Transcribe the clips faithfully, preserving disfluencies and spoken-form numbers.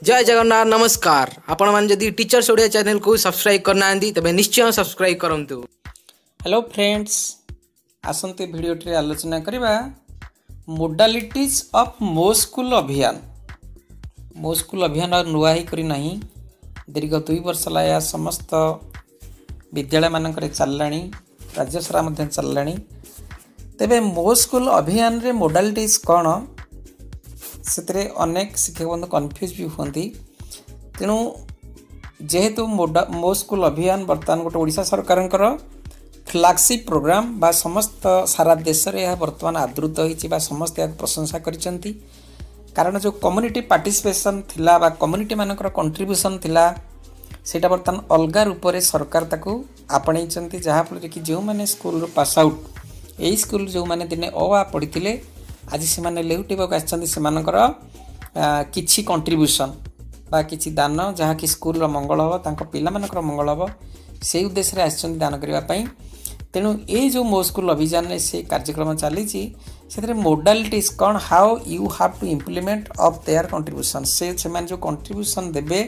जय जगन्नाथ नमस्कार। आपण मान जदि टीचर्स ओडिया चैनल को सब्सक्राइब करना तेरे निश्चय सब्सक्राइब करंतु। हेलो फ्रेंड्स, आसंते वीडियो टे आलोचना करिबा मोडालिटीज ऑफ मो स्कूल अभियान। मो स्कूल अभियान नुआ ही करी नहीं, दीर्घ दुई वर्ष लाया समस्त विद्यालय मानक चललाणी, राज्य सारा मध्य चललाणी। तेबे मो स्कूल अभियान रे मोडालिटीज कौन से अनेक शिक्षक बंधु कन्फ्यूज भी होती। तेणु जेहेतु मोडा मो स्कूल अभियान बर्तमान गोटे ओडिशा सरकार फ्लैगशिप प्रोग्राम बा समस्त सारा देश में यह बर्तमान आदृत होती समस्त प्रशंसा करिसेंती। कारण जो कम्युनिटी पार्टिसिपेशन थिला बा कम्युनिटी मानकर कंट्रीब्यूशन थिला सेटा बर्तमान अलग रूप से सरकार ताकू आपणई जहाँफल कि जो मैंने स्कूल पास आउट यही स्कूल जो मैंने दिने अ आ पढ़ी आज से लेउटेबाक आसमानकर किछि कंट्रीब्यूशन बा किछि दान जहाँ कि स्कूल मंगल हम तांको पिला मानकर मंगल हम से उद्देश्य रे आछन दान करिवा पई। तेणु ये जो मो स्कूल अभियान में से कार्यक्रम चली से मोडालिटीज कौन how you have to implement of their contribution से जो कंट्रीब्यूशन देबे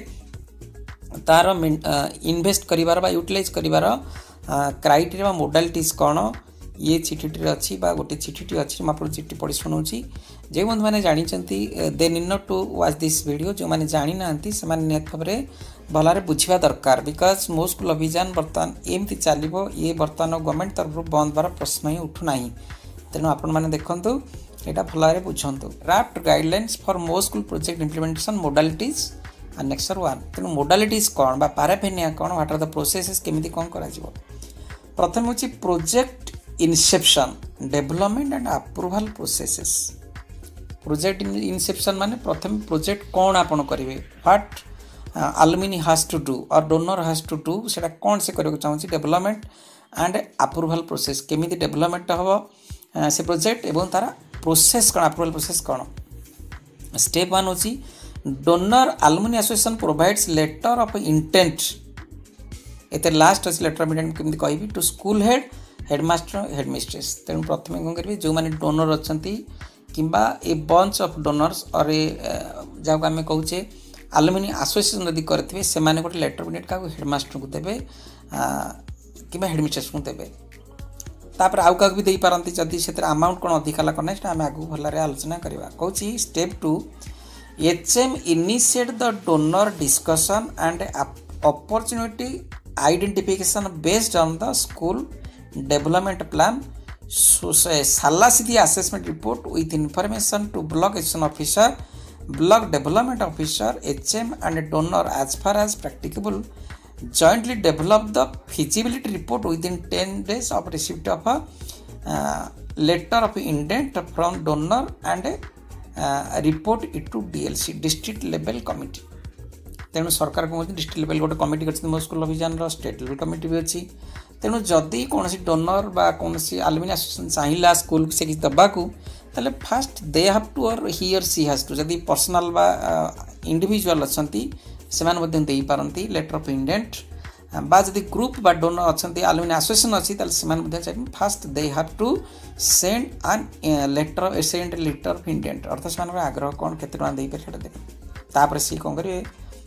तार इन्वेस्ट करिवार बा यूटिलाइज करिवार क्राइटेरिया मोडालिटीज कौन ये चिठीटी अच्छी बा गोटे चिठीटी अच्छी आप चिठी पढ़ी शुणाऊँगी। जो बंधु मैंने जानते they need not to watch this video, जो मैंने जानी ना से निहत भाव में भलरे बुझा दरकार। बिकज मो स्कूल अभियान बर्तमान एमती चलो ये बर्तमान गवर्नमेंट तरफ बंद बार प्रश्न ही उठूना। तेणु आपण मैंने देखूँ यहाँ भलरे बुझंतु draft guidelines for Mo school project implementation modalities and next one. तेणु मोडालिटीज कौन बा पाराफेनिया कौन व्हाट आर द प्रोसेस केमी कौन कर प्रथम हूँ project inception development and approval processes. Project inception माने प्रथम प्रोजेक्ट कौन आपन करेंगे what alumni has to do और डोनर हैज टू डू सेटा कौन से करके चाहूँगी डेवलपमेंट एंड अप्रूवल प्रोसेस केमी डेवलपमेंट हम से प्रोजेक्ट एवं तार प्रोसेस कौन अप्रूवल प्रोसेस कौन। स्टेप वन होची donor alumni association provides letter of intent एते लास्ट अच्छे लेटर ऑफ इंटेंट केमी कहि to school head headmaster headmistress. तेणु प्रथम कौन करेंगे जो मैंने डोनर अच्छा कि ए बंच ऑफ डोनर्स और जहाँ आम कहे अलुमिनी एसोसिएशन यदि करेंगे से गोटे लेटर ऑफ इंटेंट क्या हेडमास्टर को देवे कि हेडमिस्ट्रेस को देवे। तापर आउ क्या भी दे पारती जदि से अमाउंट कौन अधिका करना आम आगे भलरे आलोचना करवा। कहूँ step two H M initiate the donor discussion and opportunity identification based on the school development plan Salacity assessment report with information to block action officer, block development officer, H M and donor as far as practicable jointly develop the feasibility report within ten days of receipt of a uh, letter of intent from donor and uh, report it to D L C district level committee। तेणु सरकार कौन district level गोटे committee कर मो school अभियान state level committee भी अच्छी। तेणु जदि कौन डोनर बा कौन अलुमिनी एसोसिएशन चाहिला स्कूल से किसी दबाकू ताले fast they have to or he or she has to जदि पर्सनल बा इंडिविजुअल अच्छी से दे पारती लेटर ऑफ इंटेंट बा जदि ग्रुप बा डोनर अच्छा अलुमिनी एसोसिएशन अच्छी first they have to send an letter send letter of intent अर्थात से आग्रह कौन के देपर देवे। सी कौन करेंगे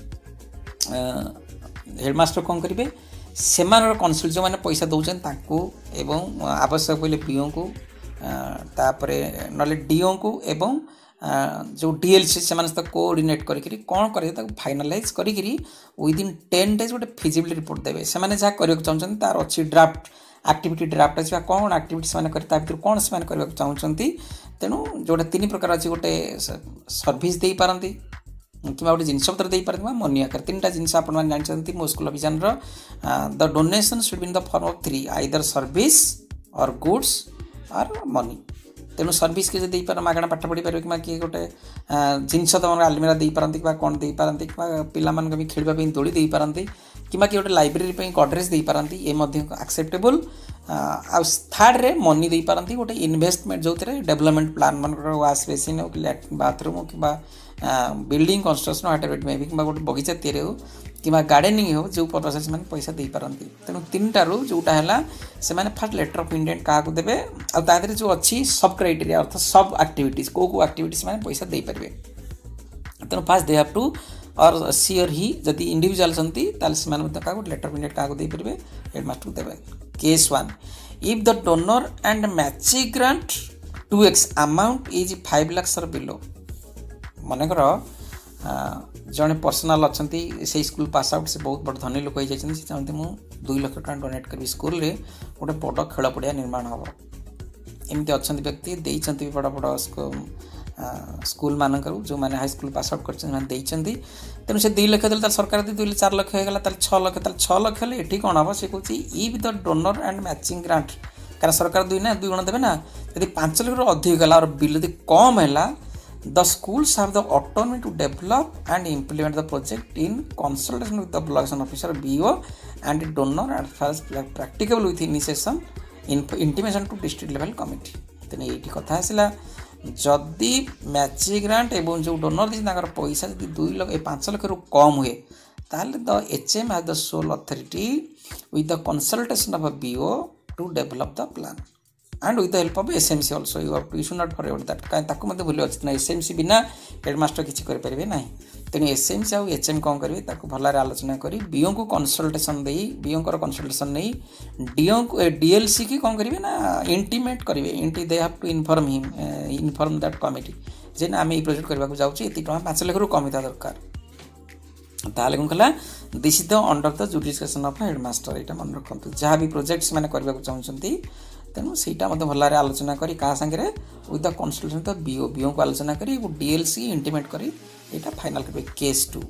हेडमास्टर कौन करेंगे से कनसल्ट जो मैंने पैसा दौरान एवं आवश्यक पहले पीओ को तापर ना डीओ को एवं जो डीएलसी से सहित कोऑर्डिनेट करी कौन करेंगे फाइनालाइज करी विदिन टेन डेज गोटे फिजिबिलिटी रिपोर्ट देवे। से जहाँ करने चाहते तार अच्छी ड्राफ्ट एक्टिविटी ड्राफ्ट अच्छी कौन एक्टिविटी से भर कौन से चाहते। तेणु जोटा तीन प्रकार अच्छी गोटे सर्विस दे पारती कि गोटे जिनस पत्र दे पारती मनी आकार तीन टा जिनस आप जानते Mo school Abhiyan the donation should be in the form of three either service or goods or money. तेणु सर्विस के दे पार मागणा पाठ पढ़ी पारे कि किए गोटे जिनस तुम आलमीरा दे पारती कौन दे पारती पिला भी खेलवाई दोली दे पारती कि गोटे लाइब्रेरी गडरेज दे पारती ये एक्सेप्टेबल। आ थर्ड रे मनी दे पारती गोटे इन्वेस्टमेंट जो डेवलपमेंट प्लान मान वाश बेसिन हो कि लैट्रिन बाथरूम हो कि building construction whatever it may be कि गोटे बगीचा तैयारी हो कि गार्डेनिंग हो जो पर्पस से पैसा दे पारती। तेणु तीन टारू जोटा है से फास्ट लेटर ऑफ इंटेंट क्या देवे आ जो अच्छी सब क्राइटेरिया अर्थात सब एक्टिविटीज को एक्टिविटीज पैसा दे पारे। तेणु फास्ट दे हैव टू और सी और ही जदि इंडिविजुअल सन्ती ताले सेमान मते का लेटर मिनेट का दे परिबे हेडमास्टर देबे। Case one if the donor and matching grant to x amount is five lakh or below मन कर जड़े पर्सनाल अच्छा से स्कूल पास आउट से बहुत बड़ धनी लोक होती से चाहते मुझे दुई लाख टका डोनेट करी स्कूल रे गोटे बड़ खेल पड़िया निर्माण हम एमती अच्छा व्यक्ति देते बड़ बड़ स्कूल मानक जो मैंने हाई स्कूल पास आउट कर तेणु से दुई लाख दे सरकार दुई चार लाख होगा छः लाख छः लाख हेल्ले ये कौन हम से कौन if the donor and matching grant कारण सरकार दुई ना दुई गुण देवे ना यदि पांच लाख अधिक गला और बिल यदि कम है the schools have the autonomy to develop and implement the project in consultation with the block education officer B O and the donor as far as practicable with initiation in intimation to district level committee तेने एटी कथा आसला जदि matching grant एवं जो donor दी ताकर पैसा जदि दो लाख पाँच लाख रु कम हुए ताले the HM has the sole authority with the consultation of a B O to develop the plan and with the help of S M C also you have to you should not forget that कहीं ताकू मत भूल अच्छी ना S M C बिना headmaster किसी कर परिवे नहीं तेणु S M C आउ H M कौन करेंगे ताकू भल आलोचना करी B O को कंसल्टेशन दे B O को कंसल्टेशन नहीं D O को D L C की कौन करेंगे ना इंटीमेट करेंगे इंटी they have to inform him inform that committee जे ना आम ये प्रोजेक्ट करने को जाऊँ ये टका पाँच लाख रु कम था दरकार ताले कौन कला this is the under the jurisdiction of headmaster यहाँ मन रखु जहाँ भी प्रोजेक्ट्स मैंने करने को चाहते तेणु सहीटा मत भल आलोचना करी क्या सांगे with the consultation the BO BO को आलोचना करी डीएलसी इंटीमेट करी यहाँ फाइनल करेंगे case two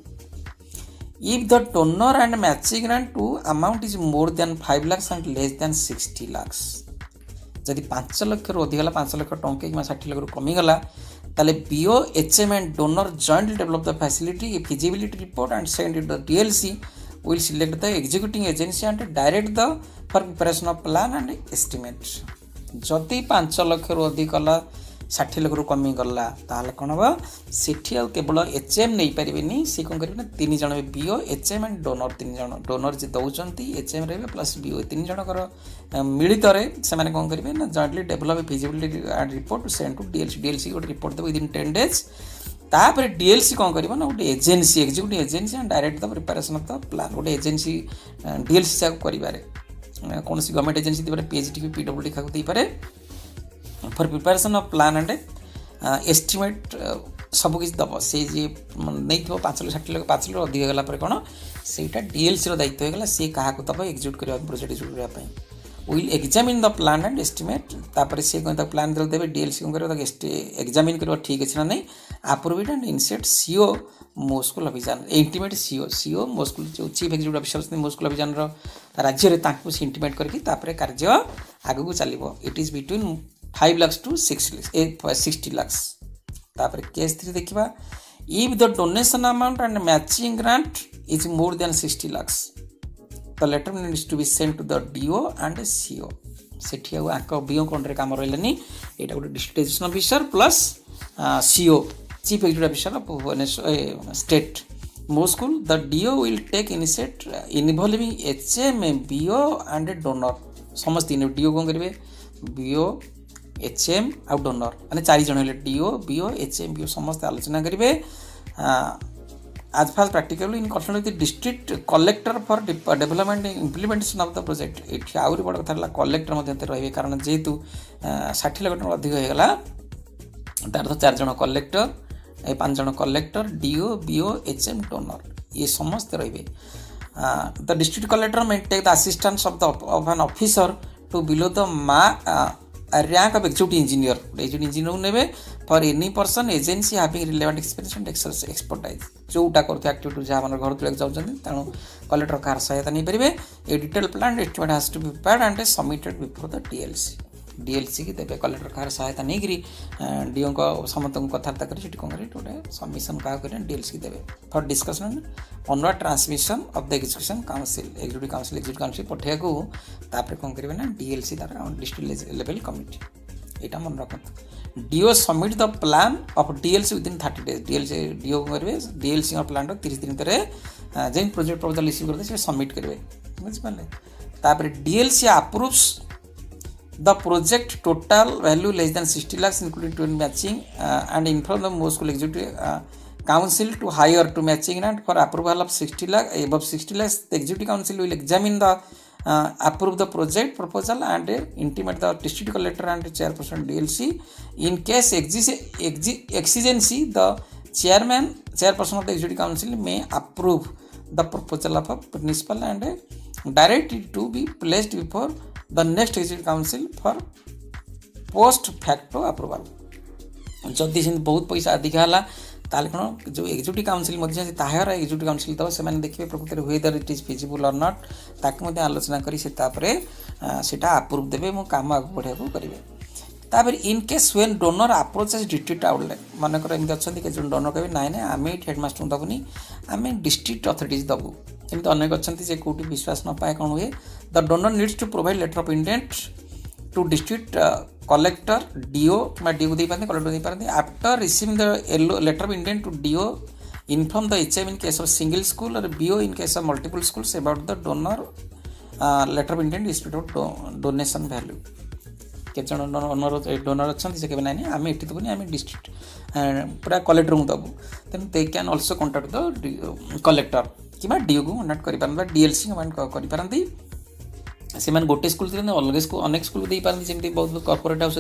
if the donor and matching grant to amount is more than five lakh and less than sixty lakh जदि पांच लाख रु अधिक पांच लाख टंके कि षाठी लाख रु कमीगला ताले BO HM and donor jointly develop the facility feasibility report and send it the DLC will select the executing agency and direct the for preparation of plan and estimate जदि पांच लाख रु अधिक गला षाठी लाख रु कमी गला ताले कौन हम सेठी केवल एचएम नहीं पारे सी कौन करेंगे तीन जन बीओ एचएम एंड डोनर तीन जन डोनर जी दौरान एचएम रही प्लस बीओ तीन जनकर मिलित से कौन करेंगे ना jointly develop feasibility and report send to DLC DLC गोटे रिपोर्ट देव विदिन टेन डेज तापर डीएलसी कौन कर गोटे agency executive agency and direct the preparation of the plan गोटे एजेन्सी डीएलसी जाक करें कौन गवर्नमेंट एजेन्सी दे पीएचडी की पीडब्ल्यूडी क्या देपे for preparation of plan and estimate सबकि दब से जी नहीं पाँच लाख षाठी लाख पाँच लाख अधिक गला कौन से डीएलसी दायित्व होगा सी क्या दब एक्जिक्यूट करने प्रोजेक्ट एक्जिक्यूट करने will examine the plan and estimate तापर से कौन प्लान देवे डीएलसी कौन कर एग्जामिन कर ठीक अच्छे ना नहीं अप्रूव एंड इनसेट CO Mo school Abhiyan intimate CO CO Mo school जो chief executive officer Mo school Abhiyan राज्य से इंटीमेट करके कार्य आगू चलो it is between five lakh to six sixty lakh तापर केस थ्री देखा if the donation amount and matching grant is more than sixty lakh the letter needs to be sent to the D O and C O सेठी आको BO कंट्रे काम रहलानी एटा गोटे district education officer plus CO chief executive officer of Bhubaneswar state Mo school the DO will take initiate involving HM BO and donor समस्त DO कौन करेंगे बीओ एचएम आउ डोनर माने चार जन हेले डीओ बीओ एचएम बीओ समस्त आलोचना करेंगे as far as practical in connection with the district collector for development and implementation of the project ये आउरी बड़ कथा कलेक्टर मध्य रही कारण जेहेतु षाठी लाख टका अधिक होगा तार तो चार जन कलेक्टर पांच जन collector DO BO HM donor ये समस्त रही the district collector may take the assistance of the of an officer to below the ma uh, rank of executive engineer executive engineer नेबे for any person agency having relevant experience and expertise जोटा करते activity जहाँ मन घर तुले जाऊँ तेणु collector car सहायता नहीं पारे a detail plan estimate has to be prepared and submitted before the DLC DLC की देवे कलेक्टर कार सहायता नहीं करी डीओ को समस्त कथबार्ता कर कौन करेंगे सबमिशन क्या करें डीएलसी की देवे for discussion on transmission of the education council executive council executive council पठेगा कौन करेंगे ना डीएलसी तार डिस्ट्रिक्ट लेवल कमिटी यहाँ मन रखु DO submit the plan of DLC within thirty days DLC DO करेंगे डीएलसी प्लान तीस दिन भितर जेन प्रोजेक्ट प्रपोजल रिसीव करते सबमिट करेंगे बुझिपारे DLC approves the project total value less than sixty lakhs including twin matching uh, and inform the most school executive uh, council to hire to matching grant for approval of sixty lakh above sixty lakhs. The executive council will examine the uh, approve the project proposal and uh, intimate the district collector and chairperson D L C. In case exi- exi- exigency, the chairman chairperson of the executive council may approve the proposal of a principal and uh, direct it to be placed before the next executive council for post facto approval. जदि से बहुत पैसा अधिक है ताले कौन जो executive council ताहार एक्जिक्यूटिव काउंसिल दब से देखिए प्रकृति वेदर इट इज फिजिबल और नट ताकि आलोचना करी से अप्रूव देवे मो काम आगे बढ़िया करेंगे तापर in case when donor approaches district outlet मनकर एमती अच्छा जो डोनर कहे ना ना आम हेडमास्टर को दबुनी आम डिस्ट्रिक्ट अथॉरिटीज दबू एमती अनेक अच्छा कौटी विश्वास न पाए कौन हुए the donor needs to provide letter of intent to district collector DO मैं डीओ दे पारते कलेक्टर दे पारते after receiving the letter of intent to DO inform the HM in case of single school or BO in case of multiple schools about the donor letter of intent respect of donation value के donor donor अच्छा से कहे ना आम ये देवनी आम district पूरा collector को दबू तेणु they can also contact the collector कि डीओ को कॉन्टाक्ट कर डीएलसी करें से गोटे स्कूल अलग स्कूल अनेक स्कूल दे पारती जमी बहुत बहुत corporate house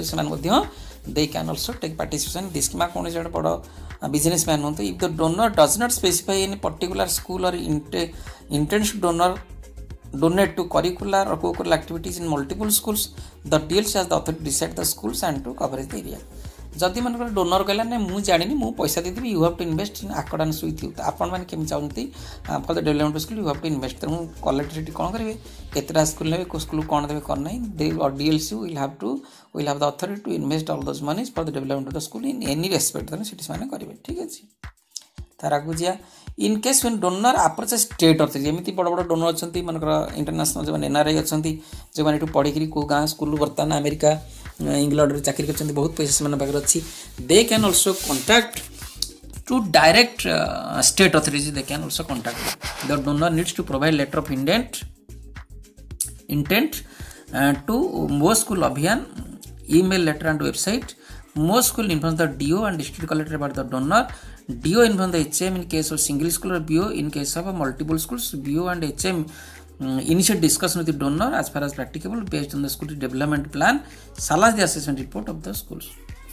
they can also take participation this कि कौन जो बड़ बिजनेस मैन हूँ if the donor does not specify any particular school or intents donor donate to curricular or co-curricular activities in multiple schools, the D L C has the authority to decide the schools and to coverage the area. जदि मन donor कहला ना मुझे जानी मुझे पैसा देदेवी you have to invest in accordance with you आपण मैंने केमी चाहती for the development of school you have to invest तेणु कलेक्टर कौन करेंगे केतटा स्कूल ने को स्कूल कौन देवे कौन नहीं दे और DLC will have to will have the authority to invest all those moneys for the development of the school in any respect तेणु सीटी मैंने करेंगे ठीक अच्छे तार आगू जा in case when donor approach state authority जमी बड़ बड़ डोनर अच्छा मनकर इंटरनेशनल जो एनआरआई अच्छा जो मैंने पढ़ी कौ गाँ स्कूल बर्तमान अमेरिका इंग्लैंड चाकरी कर बहुत पैसा से पाखे अच्छी they can also contact to direct state authorities they can also contact the donor needs to provide letter of intent intent to Mo school Abhiyan email letter and website Mo school inform the DO and district collector about the donor DO inform the HM in case of single school or BO in case of multiple schools BO and HM Um, initiate discussion with the donor as far as practicable based on the school development plan salas the assessment report of the schools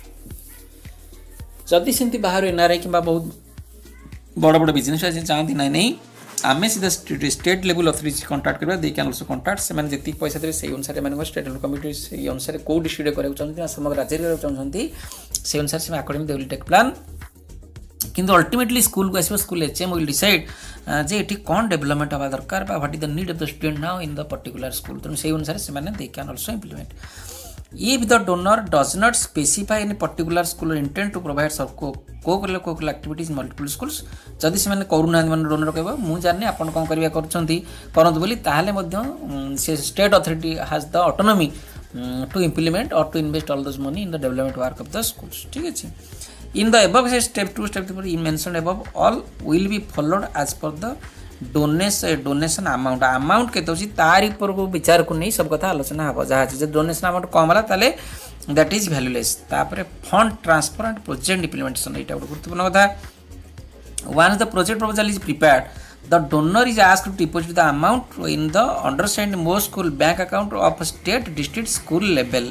जदि सेमती बाहर NRI कि बहुत बड़ बड़ business चाहती ना नहीं आम सीधा स्टेट लेवल अथॉरिटी कॉन्टैक्ट करवा दे कैन ऑल्सो कॉन्टैक्ट से जी पैसा देवे से अनुसार स्टेट लेवल कमिटी से अनुसार कौ डिस्ट्रिक्ट कराया चाहते समग्र राज्य चाहते से अनुसार से according they will take plan किंतु अल्टिमेटली स्कूल को आसो स्कूल एचएम विल डिसाइड जे ये कौन डेवलपमेंट हवा दरकार what is the need of the student now in the particular school तेणु से अनुसार से they can also implement if the donor does not specify any particular school intent to provide सब को cocurricular cocurricular activities multiple schools जदि से करूना मैंने donor कह मुझे जानी आप कौन करा करते बोली ताहले से state authority has the autonomy to implement or to invest all those money in the development work of the schools ठीक है in the above step two step three mentioned above all will be followed as per the donation donation amount amount के तो तार ऊपर को विचार को नहीं सब कथा आलोचना हम जहाँ जो डोनेशन अमाउंट कम है ताले दैट इज वैल्यूलेस तापर fund transfer and project implementation यहाँ गोटे गुरुत्वपूर्ण कथा once the project proposal is prepared the donor is asked to deposit the amount in the undersigned most school bank account of state district school level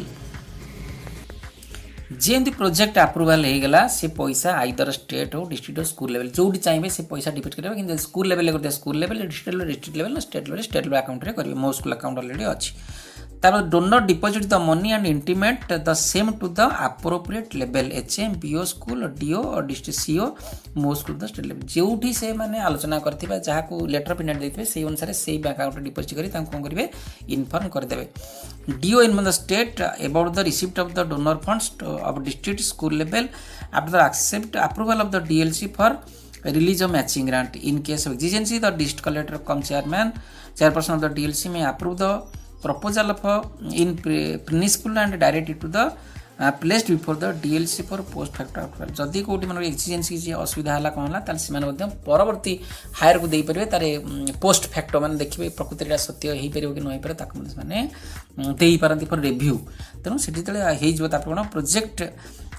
जेमती project approval हो गला से पैसा either state हो district हो school level जो चाहिए से पैसा डिपोजिट करेंगे कि स्कूल लेवल कर school level district level district level state level state level account में करेंगे मो स्कूल अकाउंट ऑलरेडी अच्छी तार donor deposit the money and intimate the same to the appropriate level HM BO school DO or district CO Mo school the state level जो से मैंने आलोचना करथिबा जहाँ को लेटर ऑफ इंटेंट देते से अनुसार से अकाउंट डिपोजिट करी कौन करेंगे इनफॉर्म करदे DO in the state about the receipt of the donor funds of district school level after the except approval of the DLC for release of matching grant in case of exigency the district collector cum chairman chairperson of the D L C may approve the proposal of uh, in principle and direct it to the uh, placed before the D L C for post facto approval जदि कोटी मन exigency जे असुविधा हला कोन हला ताल सिमान मध्यम परवर्ती हायर को देई परबे तारे पोस्ट फैक्टो माने देखिबे प्रकृति सत्य हेई परबे कि नै परबे ताक माने देई परंती फॉर रिव्यू तेनु सेठी तळे हेई जो तापर कोन project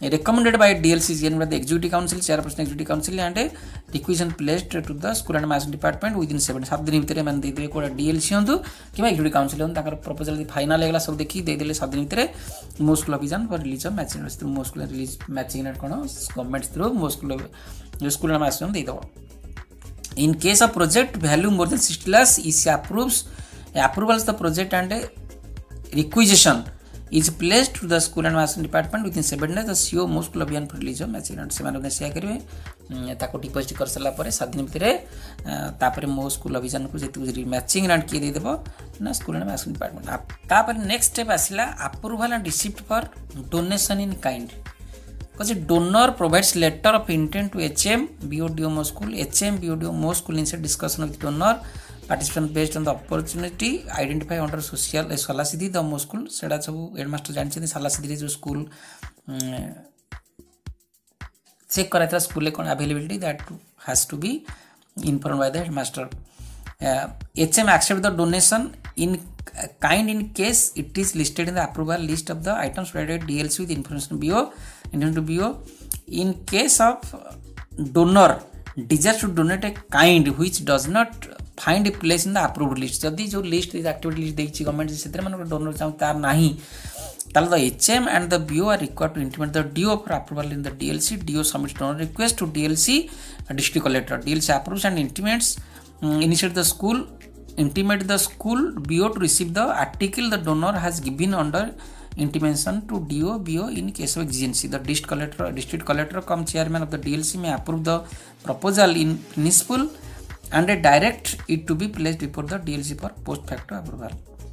recommended by D L C G N by the Executive Council, Chairperson Executive Council, and a requisition placed to the School and Mass Department within seven सात दिन भितर मैंने देदेवे कोड़ा D L C हंतु कि Executive Council हंतु ताकर proposal दी final लगला सब देखी दे देले सात दिन भितर मो स्कूल अभियान for release of matching units through Mo school release matching unit कोना government through Mo school School and Mass दे दो. In case of project value more than sixty lakhs, E C approves approval the project and a requisition is placed to the School and Mass Department within seven days. The C O most school अभियान for release of matching unit से माने share करिवे ताको deposit कर सला परे सात दिन भितर तापरे मो स्कूल अभियान को जेतु मैचिंग ग्रांट किए दे देबो ना स्कूल एंड मैथ्स डिपार्टमेंट तापरे नेक्स्ट स्टेप आसिला approval and receipt for donation in kind because donor provides letter of intent to H M B O D O Mo School. H M B O D O Mo School initiate discussion with donor participant based on the opportunity identify under social uh, Salasidhi the Mo School सेडा सब headmaster जानछथि Salasidhi रे जो school check कराइतला school कोन availability that has to be informed by the headmaster. H M accept the donation in kind in case it is listed in the approval list of the items provided D L C with information B O intended to B O. In case of donor desires to donate a kind which does not find a place in the approved list, जदि जो list is activity list देछि government से मन donor चाहू तार नाही ताल the H M and the B O are required to intimate the D O for approval in the D L C. D O submits donor request to D L C district collector. D L C approves and intimates um, initiate the school intimate the school B O to receive the article the donor has given under intimation to D O B O in case of exigency. The district collector district collector cum chairman of the D L C may approve the proposal in principle and direct it to be placed before the D L C for post facto approval.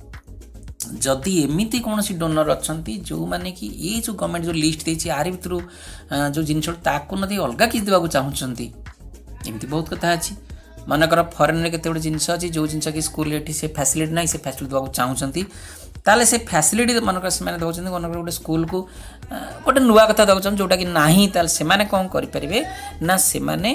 जदि एमिति कौन सी donor अच्छा जो मैंने कि ये जो government जो लिस्ट देछि आर भितर जो जिन ताको नदी अलग किसी देवा चाहूँगी एमती बहुत कथा अच्छी मनकर फरेन में केते जिनस अच्छी जो जिनस कि स्कूल से फैसिलिटी ना से फैसिलिटी देवा चाहूँगी ताले से फैसिलिटी मनकर से दौरान मनकर गोटे स्कूल को गोटे नुआ कथा देवा चाहूँ जोटा कि नहीं ताले से कौन करेंगे ना से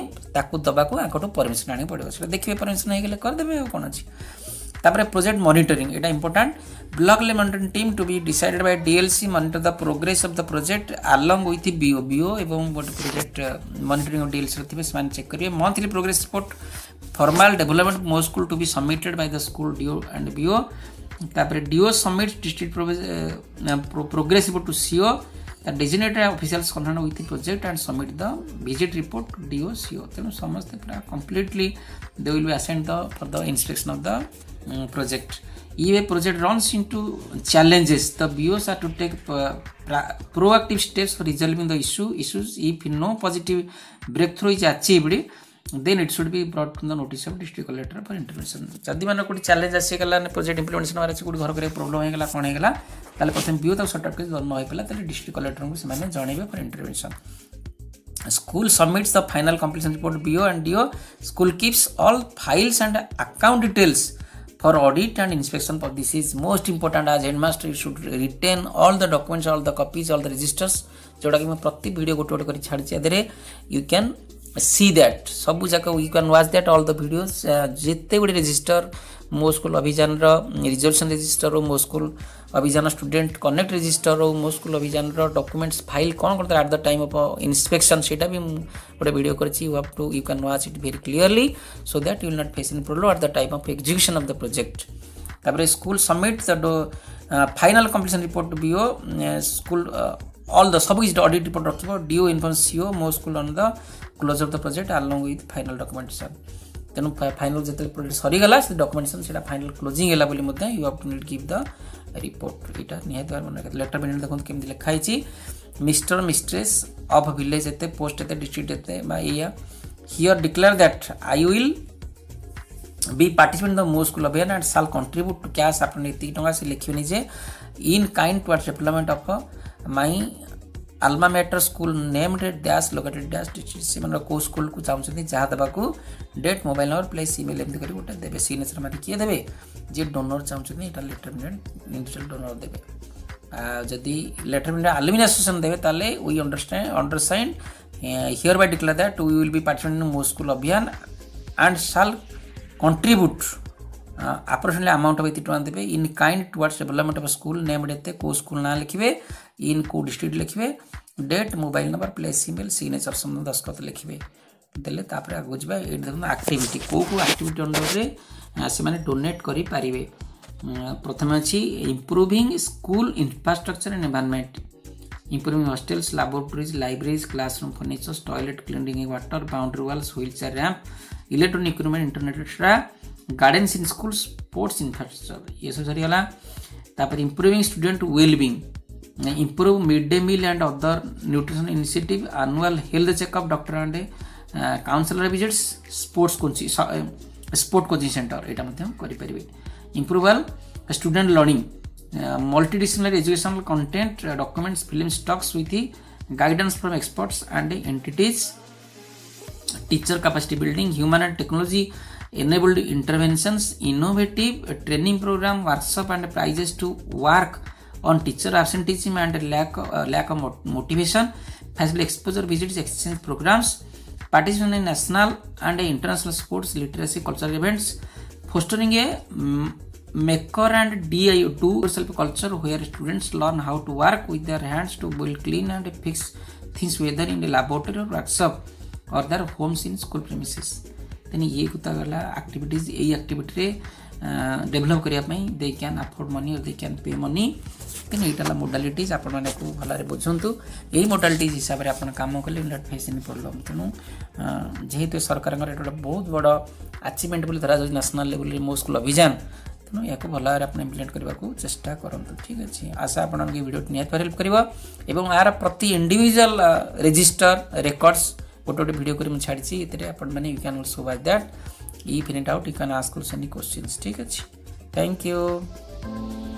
दबाक आंकटू परमिशन आने पड़ो से देखिए परमिशन होगले करदे कौन अच्छी. तापर प्रोजेक्ट मॉनिटरिंग एटा important block level monitoring team to be decided by DLC monitor the progress of the project along with BO BO एवं गोटे प्रोजेक्ट मॉनिटरिंग ऑफ डीएलसी रथिबे से चेक करिवे. Monthly progress report formal development Mo school to be submitted by the school DO and BO. तापर DO submits district progress report to CO the designated officials concern with the project and submit the visit report to DO CO. तेनु समस्त पूरा completely they will be assigned the for the inspection of the Um, project. If a project runs into challenges, the B Os are to take uh, proactive steps for resolving the issue issues. If no positive breakthrough is achieved, then it should be brought to the notice of district collector for intervention. जदि मान कोई challenge आसीगला project implementation मारे कोई घर करे problem होगला कौन होगला ताले प्रथम बीओ तक सॉर्ट आउट कर न होइपला ताले डिस्ट्रिक्ट कलेक्टर को से जणैबे for intervention. School submits the final completion report B O and D O. School keeps all files and account details for audit and inspection. For this is most important as headmaster should retain all the documents, all the copies, all the registers. जोटा कि मैं प्रति video गोटे गोटे कर छाड़ी अदरे you can see that सब जाक you can watch that all the videos जिते गुड़े रजिस्टर मो स्कूल अभियान रिजल्यूशन रजिस्टर हो मो स्कूल अभियान स्टूडेंट कनेक्ट रजिस्टर हो मो स्कूल अभियान डॉक्यूमेंट्स फाइल कौन करते at the time of inspection से भी गोटे वीडियो करी you have to you can watch it very clearly so that you will not face any problem at the time of execution of the project. तापर school submit the final completion report to BO school all the सब is audit report रखिबो DO inform CO Mo school on the close of the project along with final documentation. तेनु final जते project सरी गला से documentation सेटा final closing हैला बोली मते you have to need give the report. एटा निहाय बार मन लेटर बेन देखो केमि लिखा हिची मिस्टर मिस्ट्रेस ऑफ विलेज एते पोस्ट एते डिस्ट्रिक्ट एते बा या here declare that I will be participant in the Mo school Abhiyan and shall contribute to cash आपन एती टंगा से लिखिबनी जे in kind towards development of my alma mater school named dash located dash से मन को स्कूल को चाहते जहाँ देवा को date mobile number place email एमती कर गोटे देवे सिग्नेचर मारी किए देवे जे डोनर चाहते यहाँ लेटर इंडिविजुअल डोनर देवे जदि लेटर अलुमिनी एसोसिएशन देवे ताले we understand undersign here by declare that we will be participant in Mo school Abhiyan and shall contribute approximately amount of टका देवे in kind towards development of school named एते को school ना लिखिबे इन को डिस्ट्रिक्ट लिखिबे date mobile number place email signature संबंध दस्खत लिखिए देले तापर आगु जबा ए देखो एक्टिविटी को को एक्टिविटी अंडर रे से माने डोनेट करि पारिबे प्रथम अछि improving school infrastructure and environment improving hostels laboratories libraries classroom furnitures toilet cleaning water boundary walls wheelchair ramp electronic equipment internet extra gardens in school sports infrastructure ये सब सरी गला तापर improving student wellbeing improve midday meal and other nutrition initiative annual health checkup doctor and uh, counselor visits sports coaching uh, sport coaching center eta madhyam kari paribe improve student learning uh, multidisciplinary educational content uh, documents film stocks with the guidance from experts and entities teacher capacity building human and technology enabled interventions innovative uh, training program workshop and prizes to work on teacher absenteeism and lack uh, lack of motivation facility exposure visits exchange programs participation in national and international sports literacy cultural events fostering a um, maker and D I Y do self culture where students learn how to work with their hands to build clean and fix things whether in the laboratory or workshop or their homes in school premises then ये कुता गला activities ये activity रे develop करिया पई they can afford money और they can pay money तेन एटा modalities आपण माने को भलारे बुझंतु एही मोडालिटीज हिसाब रे आपण काम कले इंडट फेसिन प्रॉब्लम तेनु जेहेतु सरकार एटा बहुत बड़ अचीवमेंट बोली धरा जो नेशनल लेवल रे मो स्कूल अभियान तेनु याको भलारे आपण इम्प्लीमेंट करबा को चेष्टा करंतु ठीक अछि आशा आपण के वीडियो नियत पर हेल्प करबो एवं यार प्रति इंडिविजुअल रजिस्टर रेकॉर्ड्स गोटे गोटे वीडियो करी छाड़ी ये आपण मैंने you can also watch that if in doubt you can ask any questions ठीक अछि थैंक यू।